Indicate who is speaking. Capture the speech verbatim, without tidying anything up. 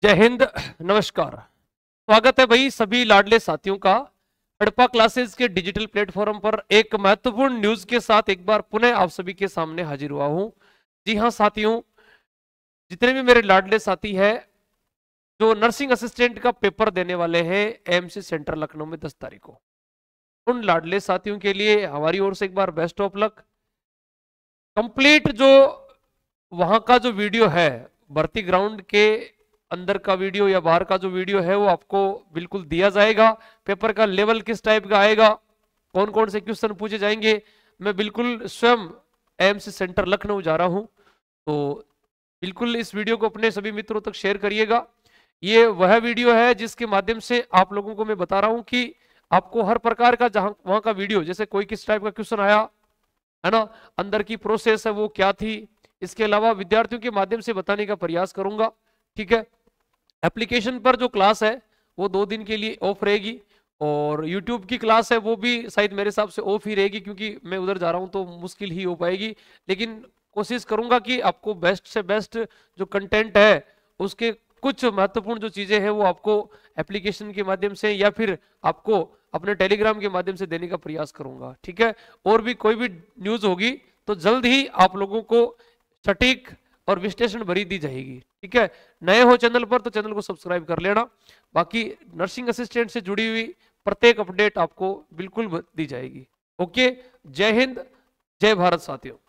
Speaker 1: जय हिंद, नमस्कार। स्वागत है भाई सभी लाडले साथियों का हड़प्पा क्लासेस के डिजिटल प्लेटफॉर्म पर एक महत्वपूर्ण न्यूज के साथ एक बार पुनः आप सभी के सामने हाजिर हुआ हूं। जी हां साथियों, जितने भी मेरे लाडले साथी हैं जो नर्सिंग असिस्टेंट का पेपर देने वाले हैं एएमसी सेंटर लखनऊ में दस तारीख को, उन लाडले साथियों के लिए हमारी ओर से एक बार बेस्ट ऑफ लक। कंप्लीट जो वहां का जो वीडियो है, भर्ती ग्राउंड के अंदर का वीडियो या बाहर का जो वीडियो है वो आपको बिल्कुल दिया जाएगा। पेपर का लेवल किस टाइप का आएगा, कौन कौन से क्वेश्चन पूछे जाएंगे, मैं बिल्कुल स्वयं एएमसी सेंटर लखनऊ जा रहा हूं, तो बिल्कुल इस वीडियो को अपने सभी मित्रों तक शेयर करिएगा। ये वह वीडियो है जिसके माध्यम से आप लोगों को मैं बता रहा हूं कि आपको हर प्रकार का जहां वहां का वीडियो, जैसे कोई किस टाइप का क्वेश्चन आया है ना, अंदर की प्रोसेस है वो क्या थी, इसके अलावा विद्यार्थियों के माध्यम से बताने का प्रयास करूंगा। ठीक है, एप्लीकेशन पर जो क्लास है वो दो दिन के लिए ऑफ रहेगी और यूट्यूब की क्लास है वो भी शायद मेरे हिसाब से ऑफ ही रहेगी, क्योंकि मैं उधर जा रहा हूं तो मुश्किल ही हो पाएगी। लेकिन कोशिश करूंगा कि आपको बेस्ट से बेस्ट जो कंटेंट है उसके कुछ महत्वपूर्ण जो चीजें हैं वो आपको एप्लीकेशन के माध्यम से या फिर आपको अपने टेलीग्राम के माध्यम से देने का प्रयास करूंगा। ठीक है, और भी कोई भी न्यूज होगी तो जल्द ही आप लोगों को सटीक और विश्लेषण भरी दी जाएगी। ठीक है, नए हो चैनल पर तो चैनल को सब्सक्राइब कर लेना। बाकी नर्सिंग असिस्टेंट से जुड़ी हुई प्रत्येक अपडेट आपको बिल्कुल दी जाएगी। ओके, जय हिंद, जय भारत साथियों।